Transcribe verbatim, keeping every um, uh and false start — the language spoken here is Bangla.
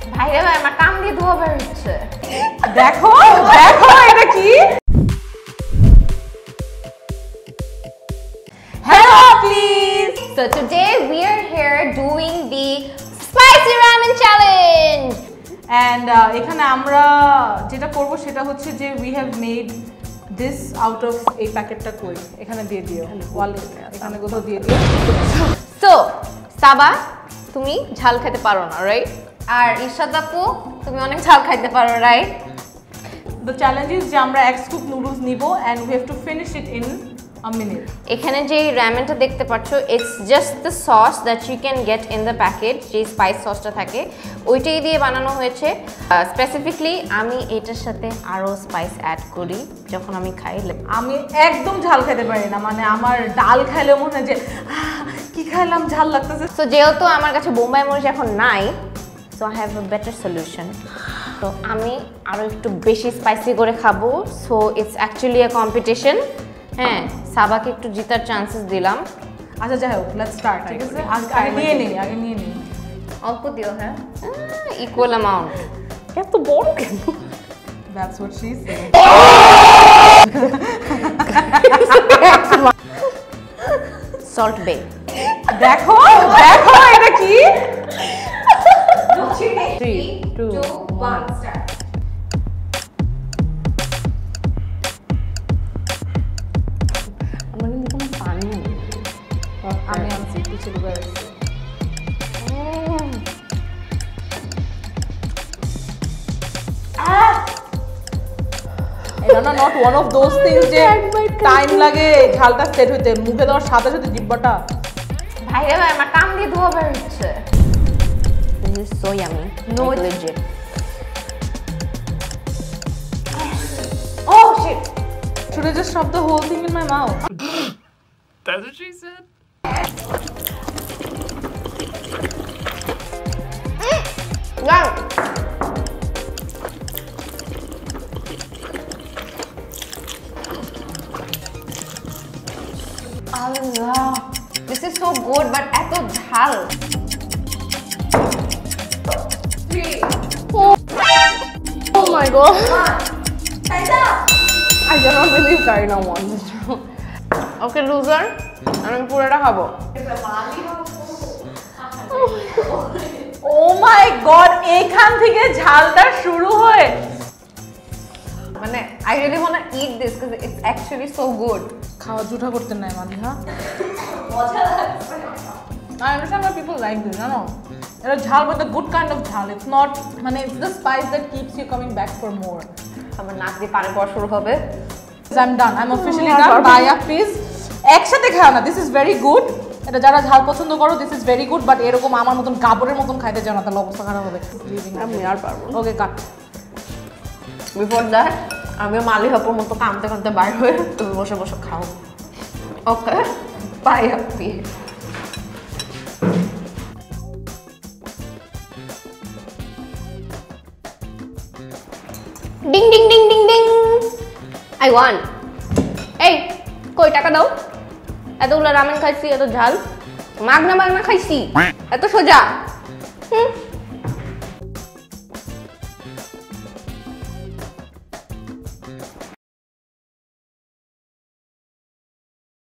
ভাইরে ভাই আমার কাম দিয়ে ধোয়া বের হচ্ছে দেখো দেখো এটা কি Hello please. So today we are here doing the spicy ramen challenge and uh, এখানে আমরা যেটা করব সেটা হচ্ছে যে we have made this out of এই প্যাকেটটা কই এখানে দিয়ে দিও ওয়ালে এখানে কোথাও দিয়ে দিও So সাবা তুমি ঝাল খেতে পারো না রাইট আর ইরশাদ আপু তুমি অনেক ঝাল খাইতে পারো রাইট The challenge is যে আমরা এক স্কুপ নুডলস নিব and we have to finish it in a minute. এখানে যে রামেনটা দেখতে পাচ্ছো it's just the sauce that you can get in the package যে স্পাইস সসটা থাকে ওইটাই দিয়ে বানানো হয়েছে স্পেসিফিক্যালি আমি এটার সাথে আরো স্পাইস অ্যাড করি যখন আমি খাই আমি একদম ঝাল খেতে পারি না মানে আমার ডাল খাইলে মনে হয় যে কি খাইলাম ঝাল লাগতেছে সো যেহেতু আমার কাছে বোম্বাই মরিচ এখন নাই so I have a better solution তো আমি আরো একটু বেশি স্পাইসি করে খাবো so it's actually a competition হ্যাঁ সাবাকে একটু জিতার চান্সেস দিলাম আচ্ছা যাই হোক লেটস স্টার্ট ঠিক আছে আগে নিয়ে নেই আগে নিয়ে নেই অল্প দিও হ্যাঁ ইকুয়াল অ্যামাউন্ট এত বড় কেন that's what she said Salt Bae দেখো দেখো এটা কি three two one start আমাদের কোনো পানি আমি আনছি কিছু করে এটা না not one of those things যে টাইম লাগে ঝালটা সেট হইতে মুখে দেওয়ার সাথে সাথে জিহ্বাটা ভাইরে ভাই আমার কাম দিয়ে ধোয়া বের হচ্ছে This is so yummy. No, it's legit. Oh shit! Should I just shove the whole thing in my mouth? That's what she said. Wow! Allah! This is so good, but eto jhal. Three, four. Oh my god! Kaida! I cannot believe Karina won this. Okay, loser. আমি পুরোটা খাবো। Oh my god! এইখান থেকে ঝালটা শুরু হয়। মানে I really want to eat this because it's actually so good. খাওয়া জুঠা করতে নাই মালিহা। মজা লাগছে। I understand why people like this, no? It's a jhal but a good kind of jhal. It's not, মানে it's the spice that keeps you coming back for more. আমার নাক দিয়ে পানি পড়া শুরু হবে। I'm done. I'm officially done. Buy a piece. একসাথে খাও না. This is very good. এটা যারা ঝাল পছন্দ করো this is very good but এরকম আমার মতন গাবরের মতন খাইতে চাও না তাহলে অবস্থা খারাপ হবে। আমি আর পারবো না। Okay, cut. Before that, আমি মালিহাপুর মতো কামতে কামতে বাইর হয়ে তুমি বসে বসে খাও। Okay, bye happy. Ding ding ding ding ding আই ওয়ান এই কই টাকা দাও এতগুলো রামেন খাইছি এত ঝাল মাগনা মাগনা খাইছি এত সোজা হুম